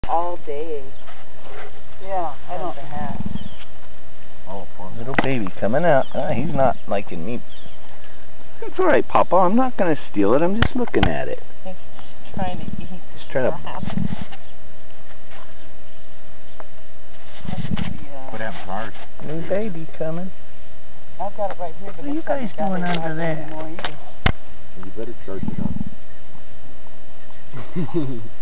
all day. Yeah, I don't have. Oh, poor little baby coming out. He's not liking me. It's alright, Papa. I'm not going to steal it. I'm just looking at it. He's trying to eat. Just trying to... What happened to ours? New baby coming. I've got it right here. But what are you guys doing under there? You better charge it up.